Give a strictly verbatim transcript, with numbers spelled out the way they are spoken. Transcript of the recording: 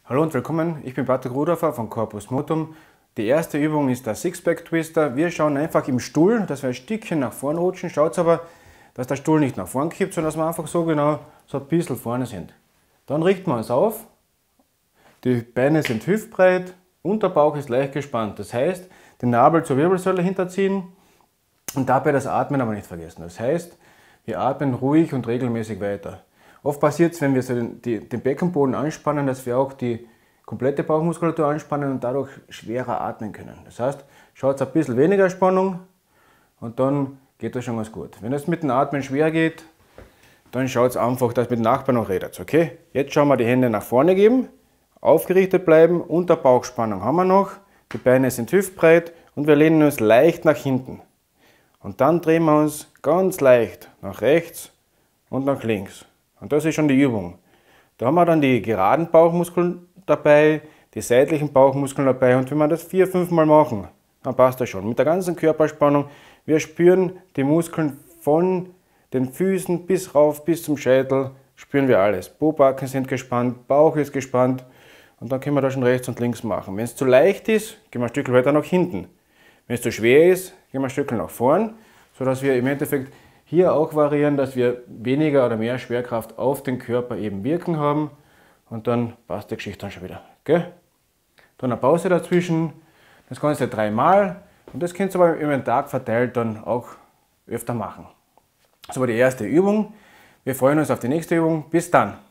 Hallo und willkommen, ich bin Patrick Rudolfer von Corpus Motum. Die erste Übung ist der Sixpack Twister. Wir schauen einfach im Stuhl, dass wir ein Stückchen nach vorn rutschen. Schaut aber, dass der Stuhl nicht nach vorn kippt, sondern dass wir einfach so genau so ein bisschen vorne sind. Dann richten wir uns auf, die Beine sind hüftbreit, Unterbauch ist leicht gespannt. Das heißt, den Nabel zur Wirbelsäule hinterziehen und dabei das Atmen aber nicht vergessen. Das heißt, wir atmen ruhig und regelmäßig weiter. Oft passiert es, wenn wir so den, die, den Beckenboden anspannen, dass wir auch die komplette Bauchmuskulatur anspannen und dadurch schwerer atmen können. Das heißt, schaut ein bisschen weniger Spannung und dann geht das schon ganz gut. Wenn es mit dem Atmen schwer geht, dann schaut es einfach, dass mit dem Nachbarn noch redet. Okay? Jetzt schauen wir die Hände nach vorne geben, aufgerichtet bleiben, Unterbauchspannung haben wir noch, die Beine sind hüftbreit und wir lehnen uns leicht nach hinten. Und dann drehen wir uns ganz leicht nach rechts und nach links. Und das ist schon die Übung. Da haben wir dann die geraden Bauchmuskeln dabei, die seitlichen Bauchmuskeln dabei und wenn wir das vier, fünf Mal machen, dann passt das schon. Mit der ganzen Körperspannung, wir spüren die Muskeln von den Füßen bis rauf, bis zum Scheitel, spüren wir alles. Pobacken sind gespannt, Bauch ist gespannt und dann können wir das schon rechts und links machen. Wenn es zu leicht ist, gehen wir ein Stück weiter nach hinten. Wenn es zu schwer ist, gehen wir ein Stück nach vorn, sodass wir im Endeffekt hier auch variieren, dass wir weniger oder mehr Schwerkraft auf den Körper eben wirken haben und dann passt die Geschichte dann schon wieder. Okay? Dann eine Pause dazwischen, das Ganze dreimal und das könnt ihr aber über den Tag verteilt dann auch öfter machen. Das war die erste Übung. Wir freuen uns auf die nächste Übung. Bis dann!